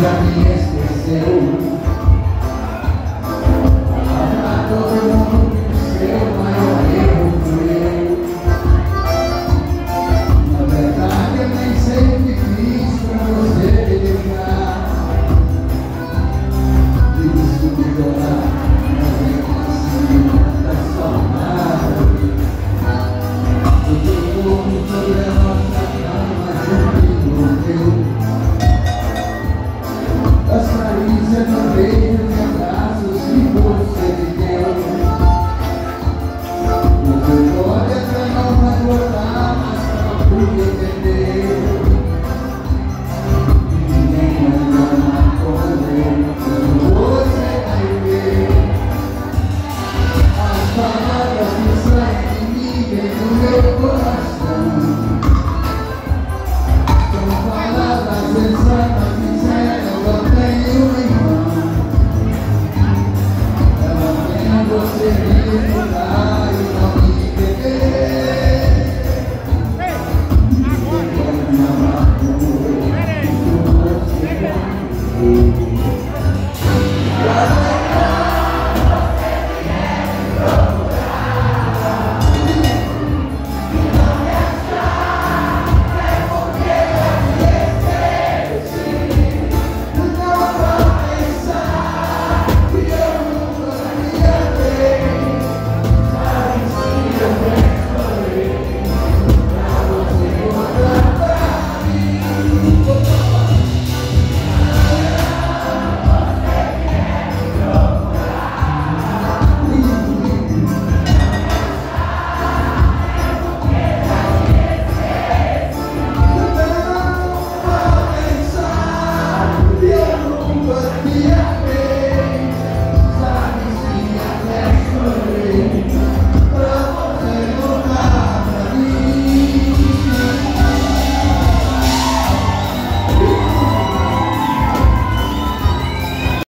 já me esqueceu. Pra todo mundo que seu maior erro fui eu. Na verdade eu nem sei o que fiz pra você me deixar. Me desculpe chorar, mas eu consigo tanta saudade. Eu tô sobre a nossa cama, junto no teu. As carícias não veio.